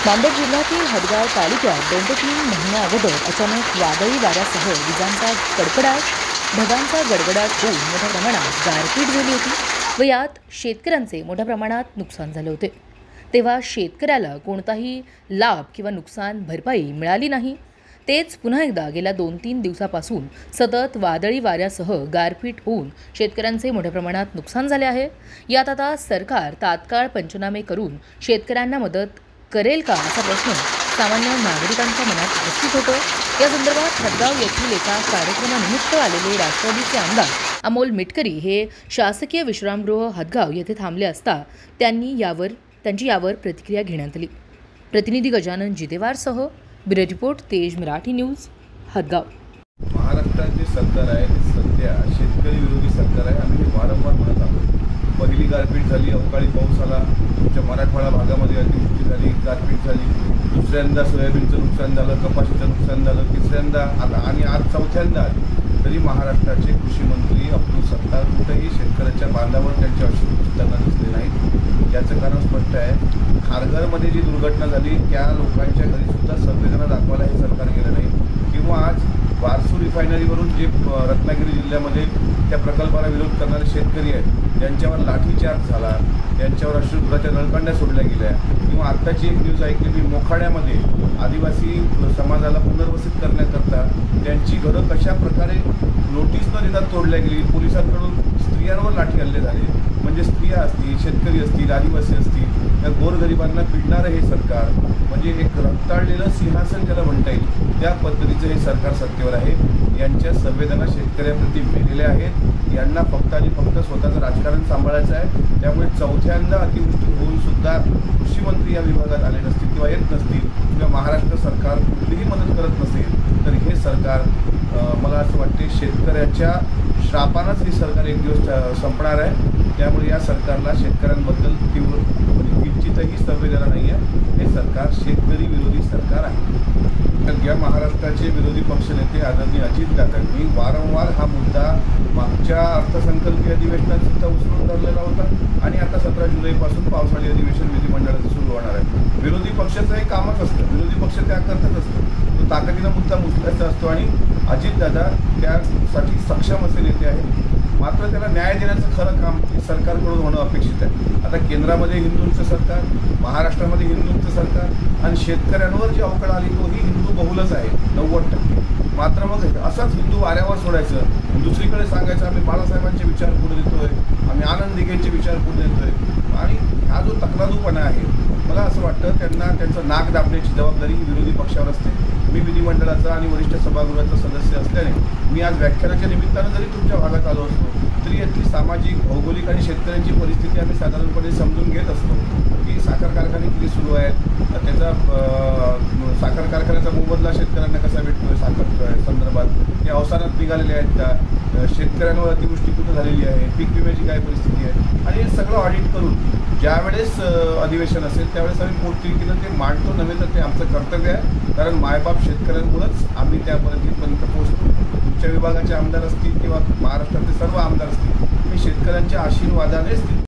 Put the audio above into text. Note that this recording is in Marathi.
नांदेड जिल्ह्यातील हदगाव तालुक्यात 2 ते 3 महिन्या अगोदर अचानक वादळी वाऱ्यासह विजांचा कडकडाट, ढगांचा गडगडाट होऊन मोठ्या प्रमाणात गारपीट झाली होती व यात शेतकऱ्यांचे मोठ्या प्रमाणात नुकसान झाले होते। तेव्हा शेतकऱ्याला कोणताही लाभ किंवा नुकसान भरपाई मिळाली नाही। तेच पुन्हा एकदा गेल्या 2-3 दिवसापासून सतत वादळी वाऱ्यासह गारपीट होऊन शेतकऱ्यांचे मोठ्या प्रमाणात नुकसान झाले आहे। यात आता सरकार तात्काळ पंचनामे करून शेतकऱ्यांना मदत करेल का असा प्रश्न सामान्य नागरिकांच्या मनात उपस्थित होतो। या संदर्भात हदगाव येथील एका कार्यक्रमानिमित्त आलेले राष्ट्रवादीचे आमदार अमोल मिटकरी हे शासकीय विश्रामगृह हदगाव येथे थांबले असता त्यांची यावर प्रतिक्रिया घेण्यात आली। प्रतिनिधी गजानन जितेवारसह ब्युरो रिपोर्ट तेज मराठी न्यूज हदगाव। महाराष्ट्राचे सरकार आहे सध्या शेतकरी विरोधी सरकार आहे। आम्ही वारंवार म्हणत आहोत। पहिली गारपीट झाली, अवकाळी पाऊस आला, तुमच्या मराठवाडा भागामध्ये अतिवृष्टी झाली, गारपीट झाली, दुसऱ्यांदा सोयाबीनचं नुकसान झालं, कपाशीचं नुकसान झालं, तिसऱ्यांदा आणि आज चौथ्यांदा तरी महाराष्ट्राचे कृषी मंत्री अब्दुल सत्तार कुठेही शेतकऱ्याच्या बांधावर त्यांचे अश्रू त्यांना दिसले नाहीत। याचं कारण स्पष्ट आहे। खारघरमध्ये जी दुर्घटना झाली त्या लोकांच्या घरी सुद्धा संवेदना दाखवायला हे सरकार गेलं नाही। किंवा आज वारसू रिफायनरीवरून जे रत्नागिरी जिल्ह्यामध्ये त्या प्रकल्पाला विरोध करणारे शेतकरी आहेत त्यांच्यावर लाठीचार्ज झाला, त्यांच्यावर अश्रुधुराच्या नळकांड्या सोडल्या गेल्या। किंवा आत्ताची एक न्यूज ऐकली मी, मोखाड्यामध्ये आदिवासी समाजाला पुनर्वसित करण्याकरता त्यांची घरं कशा प्रकारे नोटीस न देता तोडल्या गेली, पोलिसांकडून स्त्रियांवर लाठी हल्ले झाले। म्हणजे स्त्रिया असतील, शेतकरी असतील, आदिवासी असतील, या गोरगरिबांना पिडणारं हे सरकार म्हणजे एक रक्ताळलेलं सिंहासन ज्याला म्हणता येईल त्या पद्धतीचं हे सरकार सत्तेवर आहे। यांच्या संवेदना शेतकऱ्यांप्रती मेलेल्या आहेत। यांना फक्त आणि फक्त स्वतःचं राजकारण सांभाळायचं आहे। त्यामुळे चौथ्यांदा अतिवृष्टी होऊन सुद्धा कृषी मंत्री या विभागात आले नसतील किंवा येत नसतील किंवा महाराष्ट्र सरकार कुठलीही मदत करत नसेल तर हे सरकार मला असं वाटते शेतकऱ्याच्या श्रापानंच हे सरकार एक दिवस संपणार आहे। त्यामुळे या सरकारला शेतकऱ्यांबद्दल तीव्र किंचितही संवेदना नाही आहे। हे सरकार शेतकरी विरोधी सरकार आहे। या महाराष्ट्राचे विरोधी पक्षनेते आदरणीय अजितदादांनी वारंवार हा मुद्दा मागच्या अर्थसंकल्पीय अधिवेशनात सुद्धा उचलून धरलेला होता आणि आता 17 जुलैपासून पावसाळी अधिवेशन विधिमंडळाचं सुरू होणार आहे। विरोधी पक्षाचं हे कामच असतं, विरोधी पक्ष त्या करतच असतो, तो ताकदीनं मुद्दा उचलायचा असतो आणि अजितदादा त्यासाठी सक्षम असे नेते आहेत। मात्र त्याला न्याय देण्याचं खरं काम सरकारकडून होणं अपेक्षित आहे। आता केंद्रामध्ये हिंदूंचं सरकार, महाराष्ट्रामध्ये हिंदूंचं सरकार आणि शेतकऱ्यांवर जी अवकळ आली तोही हिंदू बहुलच आहे 90%। मात्र मग असाच हिंदू वाऱ्यावर सोडायचं, दुसरीकडे सांगायचं आम्ही बाळासाहेबांचे विचार पुढे देतोय, आम्ही आनंद दिघेंचे विचार पुढे देतोय। आणि हा जो तकलादूपणा आहे मला असं वाटतं त्यांना त्यांचं नाक दाबण्याची जबाबदारी ही विरोधी पक्षावर असते। मी विधिमंडळाचा आणि वरिष्ठ सभागृहाचा सदस्य असल्याने मी आज व्याख्यानाच्या निमित्तानं जरी तुमच्या भागात आलो असतो तरी यातली सामाजिक, भौगोलिक आणि शेतकऱ्यांची परिस्थिती आम्ही साधारणपणे समजून घेत असतो की साखर कारखाने किती सुरू आहेत, त्याचा साखर कारखान्याचा मोबदला शेतकऱ्यांना कसा भेटतोय, साखर संदर्भात ते अवसानात निघालेले आहेत का, शेतकऱ्यांवर अतिवृष्टी कुठं झालेली आहे, पीक विम्याची काय परिस्थिती आहे आणि हे सगळं ऑडिट करून ज्यावेळेस अधिवेशन असेल त्यावेळेस आम्ही पोटतिडकीनं ते मांडतो नव्हे तर ते आमचं कर्तव्य आहे। कारण मायबाप शेतकऱ्यांमुळेच आम्ही त्यापर्यंत पोहोचतो। तुमच्या विभागाचे आमदार असतील किंवा महाराष्ट्रातले सर्व आमदार असतील, हे शेतकऱ्यांच्या आशीर्वादानेच